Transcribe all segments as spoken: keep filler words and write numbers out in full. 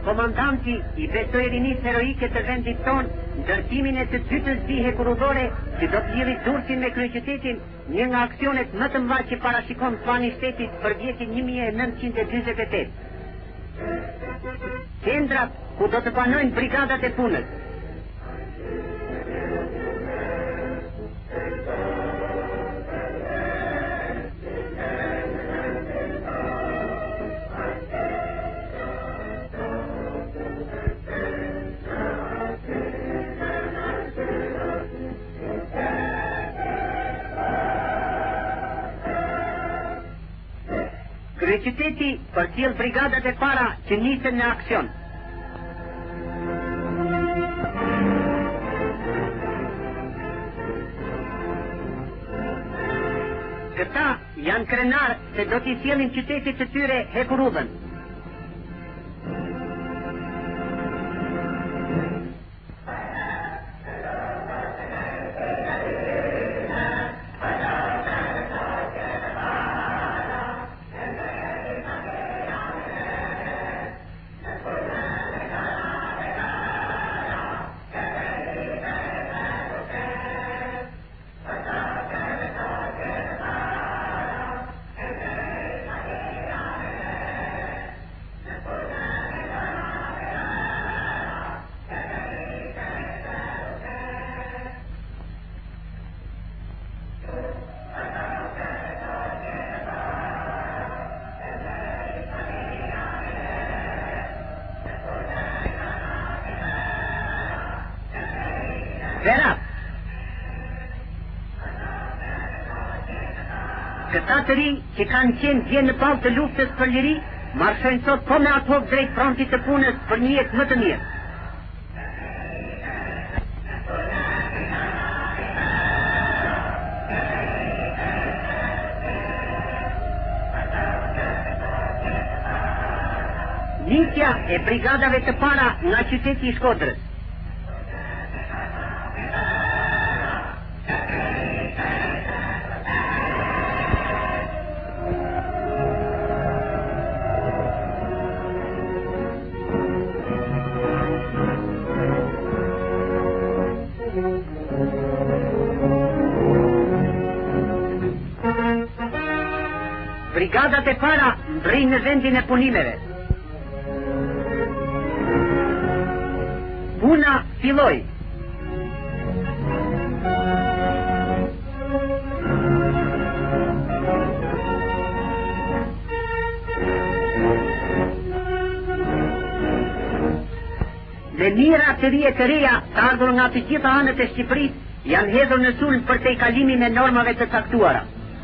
komandanti i besoi rinisë heroike të vendit ton, ndërtimin e të dytës dihe kurudore që do të lidhë Durrësin me kryeqytetin, një nga aksionet më të mëdha që parashikon plani shtetit për vitin një mijë e nëntëqind e njëzet e tetë. Qendrat ku do të banojnë brigadat e punës. Kryeqyteti përcjell brigadat e para që nisën në aksion. Këta janë krenar se do t'i sjellin qytetit të tyre hekurudhën. Verat. Këta të ri që kanë qenë dje në pallë të luftës për liri, marshojnë sot po me ato drejt frontit të punës për një jetë më të mirë. Nisja e brigadave të para nga qyteti i Shkodrës. Brigadat e para ndrejnë në vendin e punimeve. Puna filloi. Dhe mira të rije të reja të ardhur nga të gjitha anët e Shqipërisë janë hedhur në sulm për te kalimin e normave të caktuara.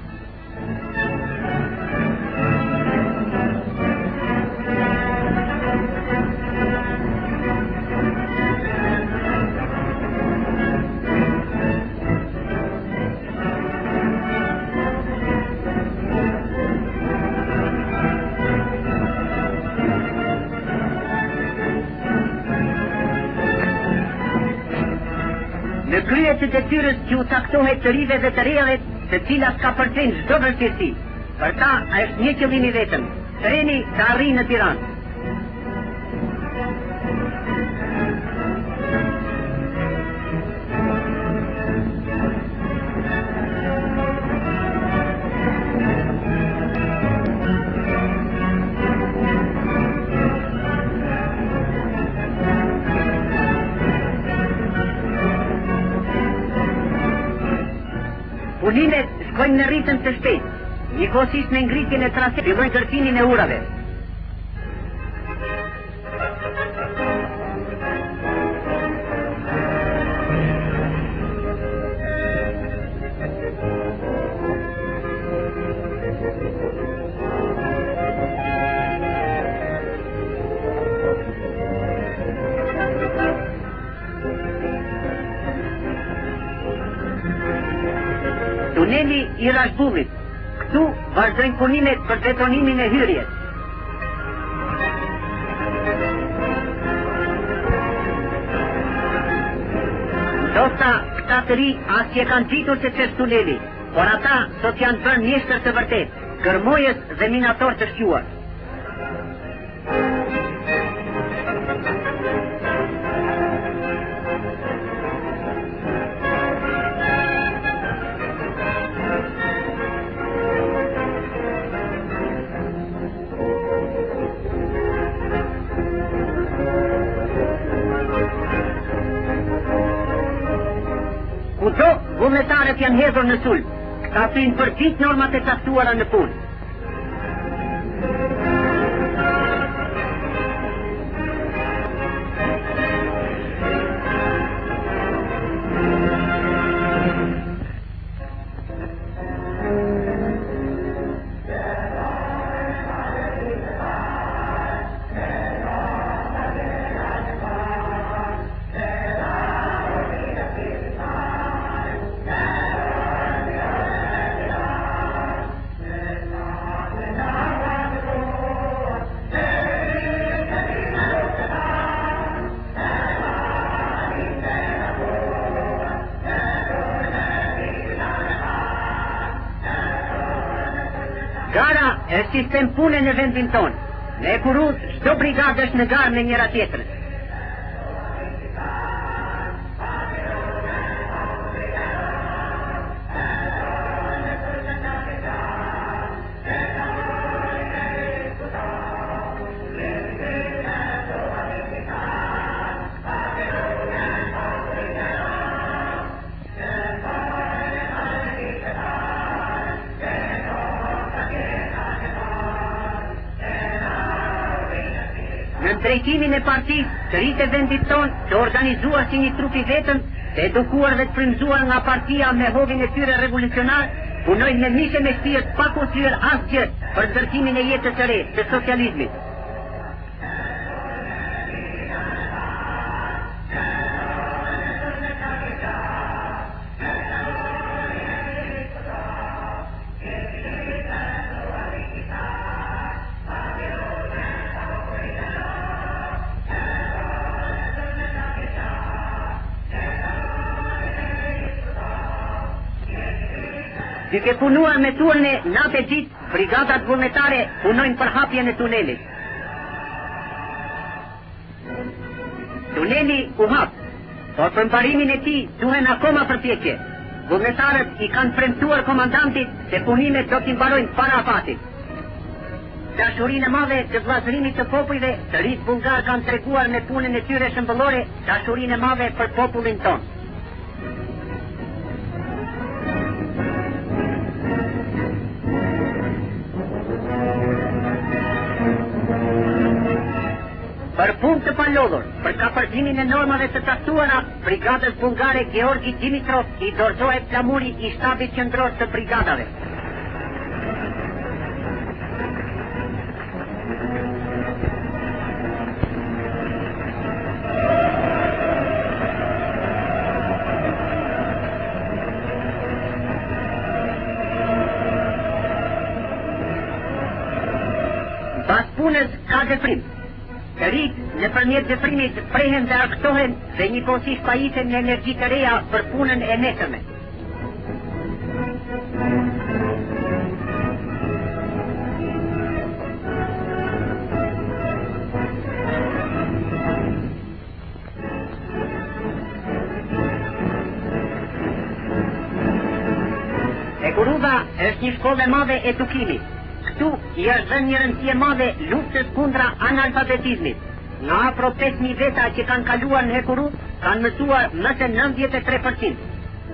Në krye të detyrës që u caktohet të rive dhe të rejave, të cilat ka përcjellë çdo vështirësi. Për ta është një qëllim i vetëm, treni të arrijë në Tiranë. Punimet shkojnë në ritëm të shpejtë, njëkohësisht me ngritjen e trasit, fillojnë ndërtimin e urave. Tuneli i Rashbullit. Këtu vazhdojnë punimet për betonimin e hyrjes. Ndoshta këta të ri as që kanë ditur se ç'është tuneli, por ata sot janë bërë mjeshtër të vërtet, kërmojës dhe minator të shquar. vullnetarët janë hedhur në sulm. Këta flinë për gjithë normat e caktuara në punë. Gara është sistem pune në vendin tonë. Në Ekuruz, çdo brigadë është në garë me njëra tjetrën. Në drejtimin e partisë, të rritë e vendit tonë, të organizuar si një trup i vetëm, të edukuar dhe të frymzuar nga partia me hovin e tyre revolucionar, punojnë me mishe me shpirt pa kursyer asgjë për ndërtimin e jetës së re të socializmit. Duke punuar me turne natë e ditë, brigadat vullnetare punojnë për hapjen e tunelit. Tuneli u hap, por për mbarimin e tij duhen akoma përpjekje. Vullnetarët i kanë premtuar komandantit se punimet do t'i mbarojnë para afatit. Dashurinë e madhe të vllazërimit të popujve, të rinjtë bullgar kanë treguar me punën e tyre shëmbëllore dashurinë e madhe për popullin tonë. Për punë të palodhur, për kapërcimin e normave të caktuara, brigadës bullgare Georgi Dimitrov i dorëzohet flamuri i shtabit qendror të brigadave. Pas punës ka veprim. Të rritë në përmjet veprimit prehen dhe arktohen dhe një posisht pajisen në energji të reja për punën e nesërme. Ekuruza është një shkollë e madhe e edukimit. Këtu i është dhënë një rëndësi e madhe luftës kundra analfabetizmit. Nga afro pesë mijë veta që kanë kaluar në Ekuruz, kanë mësuar më se nëntëdhjetë e tre përqind.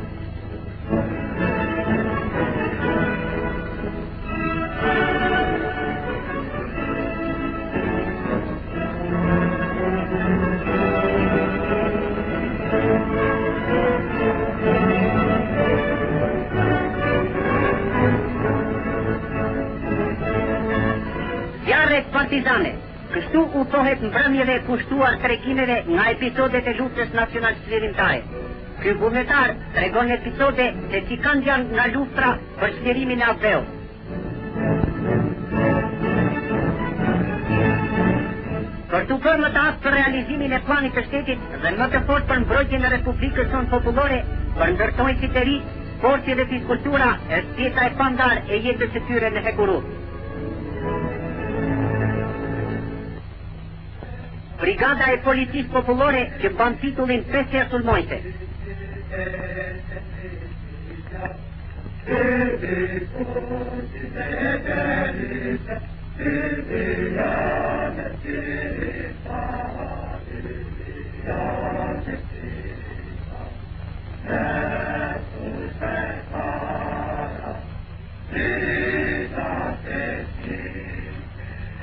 Partizane, kështu u thohet mbrëmjeve kushtuar tregimeve nga episodet e luftës nacional çlirimtare. Ky vullnetar tregon episode se si kanë gjallë nga luftra për çlirimin e Aveut. Për të bërë më të aftë për realizimin e planit të shtetit dhe më të fort për mbrojtjen e Republikës sonë popullore, për ndërtojtësit e ri, sporti dhe fiskultura është pjesa e pandar e jetës së tyre në Ekuruz. Brigada e Policisë Popullore që mban titullin pesë sulmojse.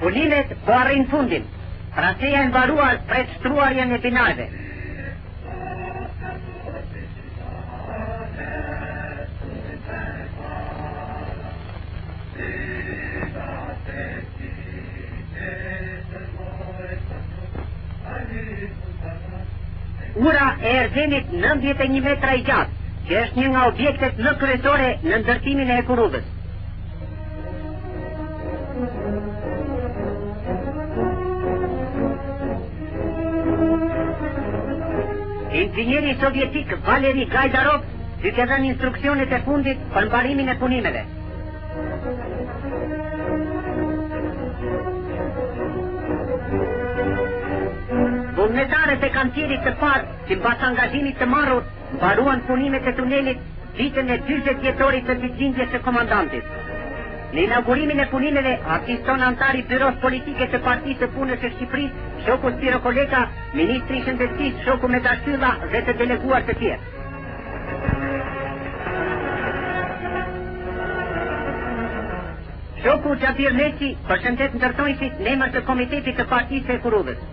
Punimet po arrin fundin, pra se janë mbaruar prej shtruarjen e binarve. Ura e Erzenit nëntëdhjetë e një metra i gjatë, që është një nga objektet më kryesore në ndërtimin e Hekurudhës. Inxhinieri sovjetik Valeri Gajdarov duke dhënë instruksionet e fundit për mbarimin e punimeve. Vullnetarët e kantierit të parë, si mbas angazhimit të marrur, mbaruan punimet e tunelit ditën e dyzet vjetorit të ditëlindjes së komandantit. Në inaugurimin e punimeve asiston antari i Byros Politike të Partisë së Punës së Shqipërisë, shoku Spiro Koleka, ministri i Shëndetësisë, shoku Metashtylla dhe të deleguar të tjerë. Shoku Xhabir Meci përshëndet ndërtojësit në emër të Komitetit të Partisë së Hekurudhës.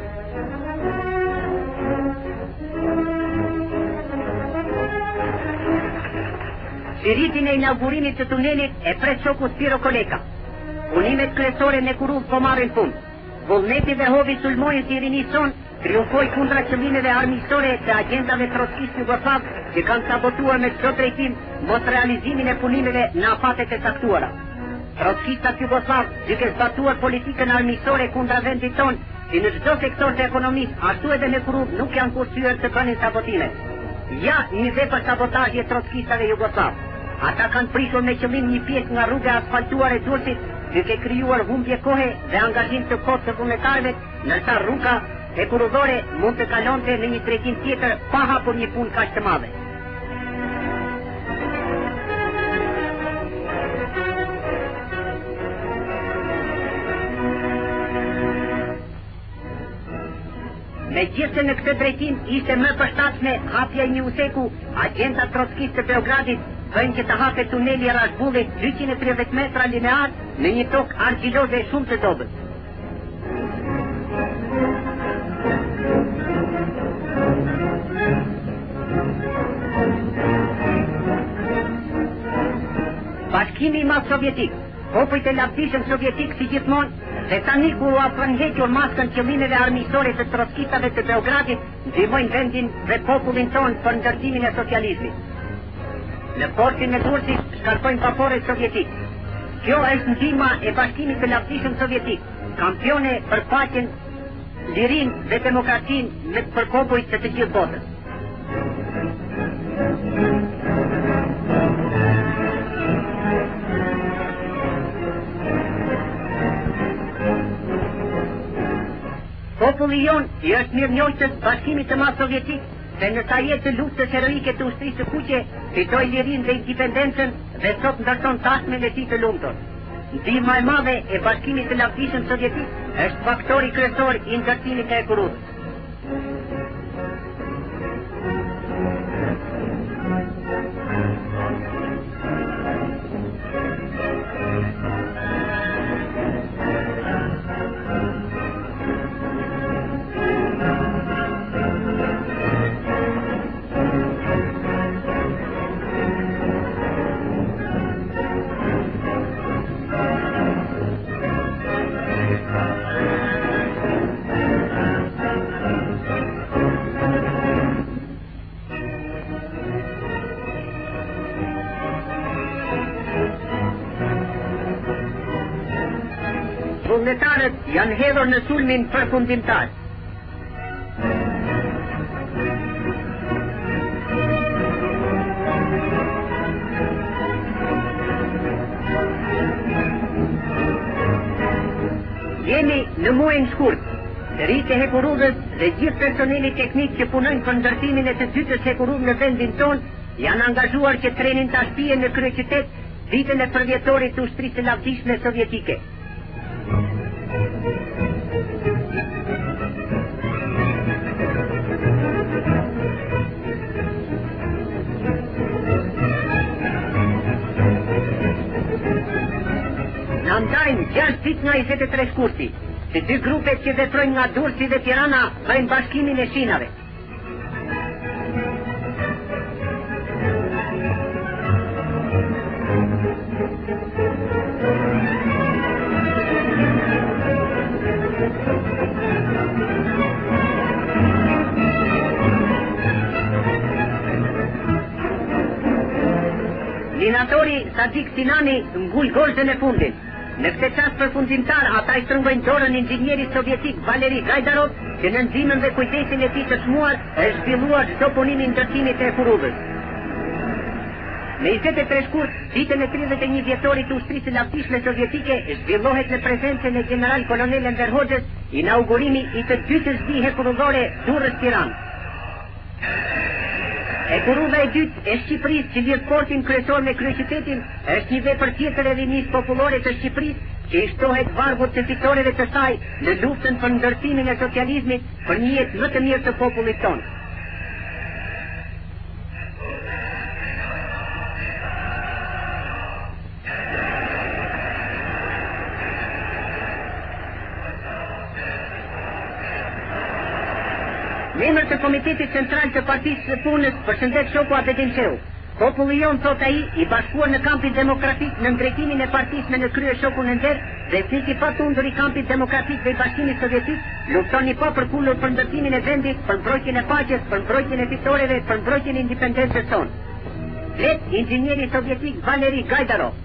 Shiritin e inaugurimit të tunelit e pret shoku Spiro Koleka. Punimet kryesore në Hekurudhë po marrin fund. Vullneti dhe hobi sulmojës i rinisë sonë triumfoi kundra qëllimeve armiqësore të agjentave trotskist jugoslav që kanë sabotuar me çdo drejtim mos realizimin e punimeve në afatet e caktuara. Trotskistat jugoslav, duke zbatuar politikën armiqësore kundra vendit tonë, si në çdo sektor të ekonomisë, ashtu edhe në Hekurudhë nuk janë kurthyer të bënin sabotime. Ja një vepër sabotazhi e trotskistave jugoslav. Ata kanë prishur me qëllim një pjesë nga rruga asfaltuar e Durrësit, duke krijuar humbje kohe dhe angazhim të kotë të vullnetarëve, ndërsa rruga hekurudhore mund të kalonte në një drejtim tjetër pa hapur një punë kaq të madhe. Megjithse në këtë drejtim ishte më përshtatshme hapja e një useku, agjentat trotskistë të Beogradit bëjnë që të hapet tuneli i Rashbullit dyqind e tridhjetë metra linear në një tokë argjiloze shumë të dobët. Bashkimi i Madh Sovjetik, popujt e lavdishëm sovjetik si gjithmonë, dhe tani kur u afërhequr maskën qëllimeve armiqësore të trotskistave të Beogradit, ndihmojnë vendin dhe popullin tonë për ndërtimin e socializmit. Në portin e Durrësit shkarkojnë vaporët sovjetik. Kjo është ndihma e Bashkimit të Lavdishëm Sovjetik, kampione për paqen, lirinë dhe demokracinë për popujt të të gjithë botës. Populli jonë i është mirënjohës Bashkimit të Madh Sovjetik se në sa jetë të luftës heroike të ushtrisë së kuqe fitoi lirinë dhe independencën dhe sot ndërton tasmen e tij të lumtur. Ndihma e madhe e Bashkimit të Lavdishëm Sovjetik është faktori kryesor i ndërtimit të Hekurudhës. Vullnetarët janë hedhur në sulmin përfundimtar. Jemi në muajin shkurt. Rritë e Hekurudhës dhe gjithë personeli teknik që punojnë për ndërtimin e të dytës Hekurudhë në vendin tonë janë angazhuar që trenin ta shpihen në kryeqytet ditën e përvjetorit të ushtrisë së lavdishme sovjetike. Në Na ndajnë gjashtë ditë nga njëzet e tre shkurti. Të dy grupet që veprojnë nga Durrësi dhe Tirana bëjnë bashkimin e shinave. Linatori Sadik Sinani ngull golzën e fundit. Në këtë qast përfundimtar, ata i strëngojnë dorën inxhinierit sovjetik Valeri Gajdarov, që në ndihmën dhe kujdesin e tij të çmuar është zhvilluar çdo punim i ndërtimit të Ekurudhës. Në njëzet e tre shkurt, ditën e tridhjetë e një vjetorit të ushtrisë së laftishme sovjetike, zhvillohet në prezencën e general kolonel Enver Hoxhës inaugurimi i të dytës dihe kurudhore Durrës-Tiranë. Ekurudha e dytë e Shqipërisë që lidh portin kryesor me kryeqytetin është një vepër tjetër e rinisë popullore të Shqipërisë që i shtohet vargut të fitoreve të saj në luftën për ndërtimin e socializmit për një jetë më të mirë të popullit tonë. Në emër të Komitetit Central të Partisë së Punës, përshëndet shoku Abedin Qeu. Populli jon, thot ai, i bashkuar në kampin demokratik në drejtimin e partisë me në krye shokun Ender dhe fiki pa tundur i kampit demokratik dhe i Bashkimit Sovjetik, luftoni pa përkullur për ndërtimin e vendit, për mbrojtjen e paqes, për mbrojtjen e fitoreve, për mbrojtjen e independencës tonë. Flet inxhinieri sovjetik Valeri Gajdarov.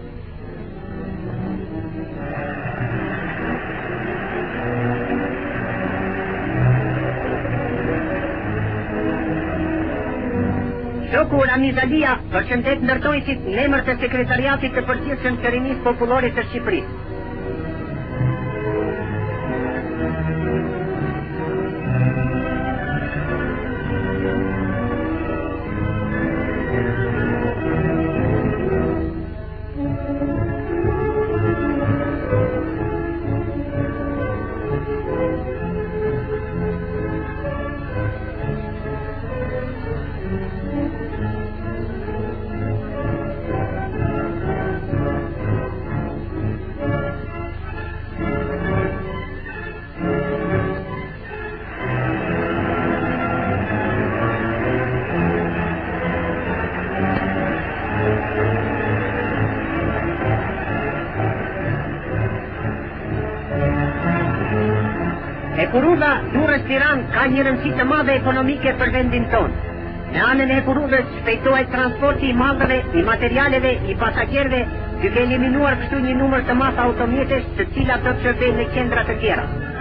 Shoku Ramiz Alia përshëndet ndërtojësit në emër të sekretariatit të përgjithshëm të rinisë popullore të Shqipërisë. Ekurudha Durrës-Tiranë ka një rëndësi të madhe ekonomike për vendin tonë. Në anën e Ekurudhës shpejtohet transporti i mallrave, i materialeve, i pasagjerëve, duke eliminuar kështu një numër të madh automjetesh, të cilat do të shërbejnë në qendra të tjera.